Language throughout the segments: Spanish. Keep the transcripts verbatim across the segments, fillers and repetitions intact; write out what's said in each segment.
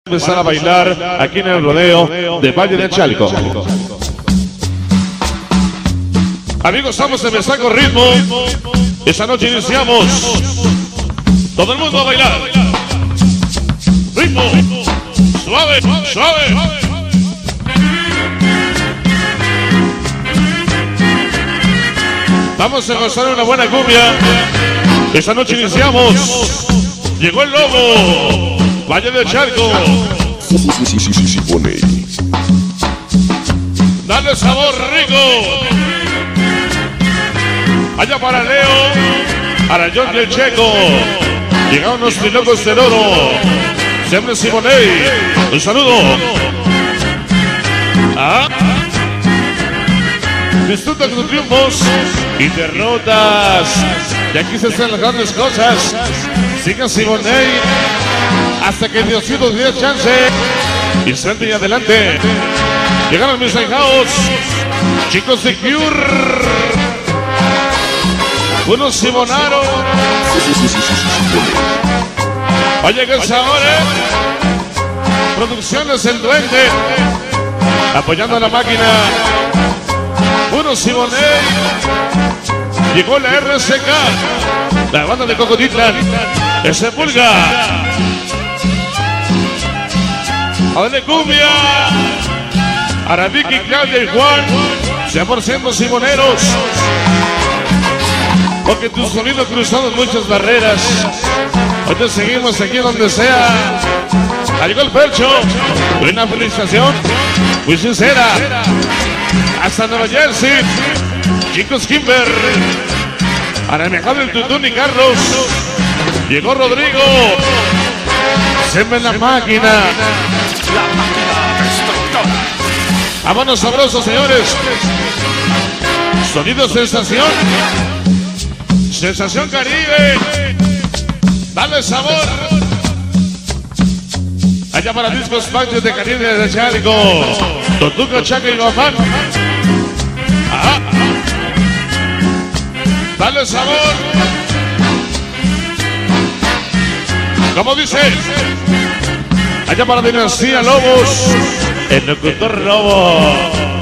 Empezar a bailar aquí en el rodeo de Valle del Chalco. Amigos, estamos empezando con ritmo. Esta noche iniciamos. Todo el mundo a bailar. Ritmo. Suave, suave. Vamos a gozar una buena cumbia. Esta noche iniciamos. Llegó el lobo. Valle del Chalco. Sí, sí, sí, sí, sí, sí, pone. Dale sabor rico. Allá para Leo, Arayón y el Checo. Llegaron los trilocos del oro. Siempre Simonei. Un saludo. ¿Ah? Disfruta con tus triunfos y derrotas. Y aquí se hacen las grandes cosas. Siga Simonei hasta que Diosito dé chance. Y frente y adelante. Llegaron mis ahijados, chicos de Cure. Unos Simonaro. Sí, sí, sí, sí, sí, sí, pone. Oye, que es ahora, ¿eh? Producciones El Duende. Apoyando a la máquina. Unos Simonei. Llegó la R C K. La banda de Cocotitlan. Ese Pulga. Adele Cumbia. Arabic y Claudia y Juan. cien por ciento Simoneros. Porque tu sonido cruzado muchas barreras. Hoy te seguimos aquí donde sea. Llegó el Percho. Una felicitación muy sincera. Hasta Nueva Jersey. Chicos Kimber. Aramejado el Tutún y Carlos. Llegó Rodrigo. Siempre la máquina. La máquina destructora. Vámonos sabrosos, señores. Sonido sensación. Sensación Caribe. Dale sabor. Allá para Discos Patios de Caribe de Chalco. Totuca, Chaca y Guafán. Ajá. Dale sabor. Como dice. Allá para Dinastía Lobos. El locutor Lobo.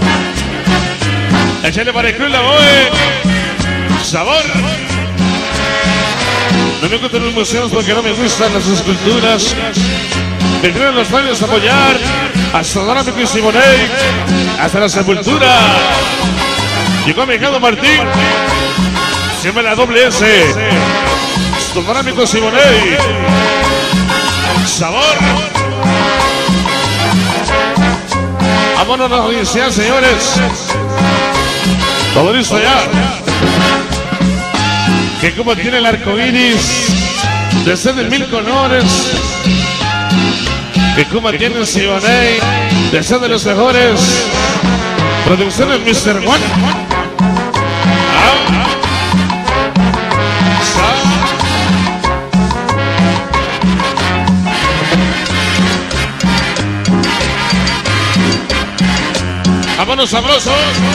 Échale para el Club La Boe. Sabor. No me gustan los museos porque no me gustan las esculturas. Vendrán los baños a apoyar. Hasta Dorámico y Simonei. Hasta la sepultura. Llegó Mejado Martín. Siempre la doble S. Dorámico y Simonei. Sabor. Vámonos a la audiencia, señores. Todo listo ya. Que como tiene el arco iris, desde de mil colores. Que como tiene Simonei, desde de los mejores. Producciones mister One. Ah. Vámonos sabrosos.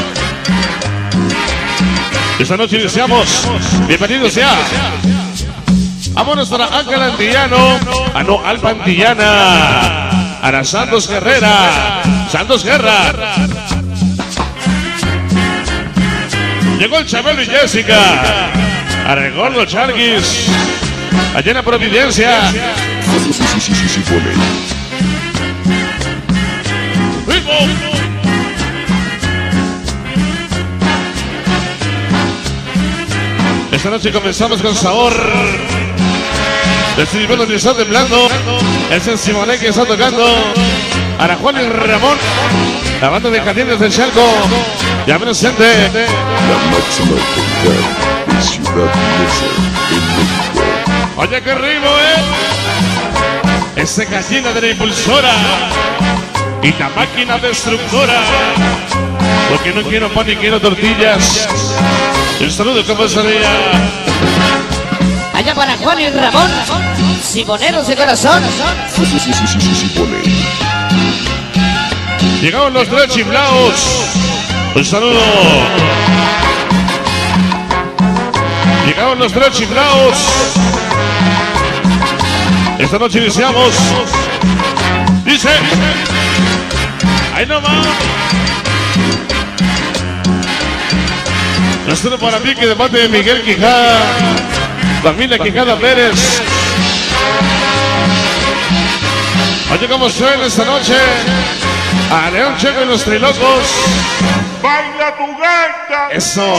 Esta noche iniciamos. Bienvenidos ya. Vámonos para Ángel Antillano. Ah, no, Alba Antillana. Para Santos Guerrera. Santos Guerra. Llegó el Chabelo y Jessica. Para el Gordo Charguis. Allá en la Providencia. Sí, sí, sí, sí, sí, sí, pone. ¡Ritmo! Esta noche comenzamos con sabor. Decidimos que está temblando. Es el Simonei que está tocando. Para Juan y Ramón. La banda de Jardines del Chalco. Ya me lo siente. La máxima autoridad de Ciudad Mesa en México. Oye, qué ritmo, eh. Ese gallina de la impulsora. Y la máquina destructora. Porque no quiero pan ni quiero tortillas. El saludo, ¿cómo sería? Allá para Juan y Ramón, Simoneros de corazón. Sí, sí, sí, sí, sí, sí, sí, pone. Llegaron los tres chiflaos. Un saludo. Llegaron los tres chiflaos. Esta noche iniciamos. dice. Ahí nomás. Nuestro para mí que de parte de Miguel Quijada, familia Quijada Pérez. Oye, ¿cómo suena esta noche? A León Checo y los Trilocos. ¡Baila tu gata! Eso.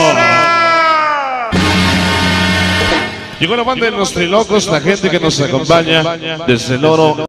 Llegó la banda de los Trilocos, la gente que nos acompaña desde el oro.